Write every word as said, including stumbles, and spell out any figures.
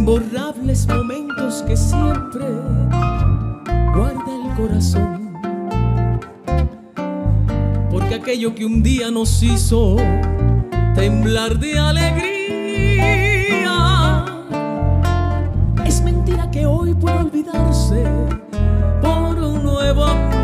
imborrables momentos que siempre guarda el corazón, porque aquello que un día nos hizo temblar de alegría es mentira que hoy pueda olvidarse por un nuevo amor.